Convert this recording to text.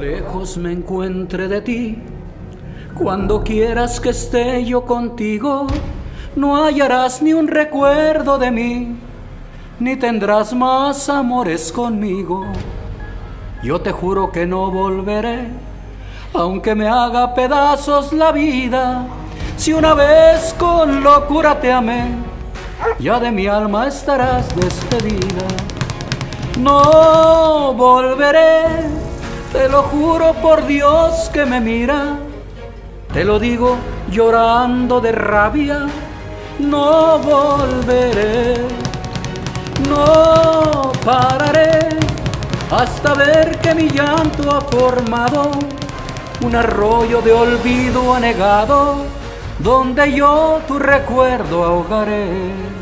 lejos me encuentre de ti, cuando quieras que esté yo contigo, no hallarás ni un recuerdo de mí, ni tendrás más amores conmigo. Yo te juro que no volveré, aunque me haga pedazos la vida. Si una vez con locura te amé, ya de mi alma estarás despedida. No volveré, te lo juro por Dios que me mira, te lo digo llorando de rabia. No volveré, no pararé, hasta ver que mi llanto ha formado un arroyo de olvido anegado, donde yo tu recuerdo ahogaré.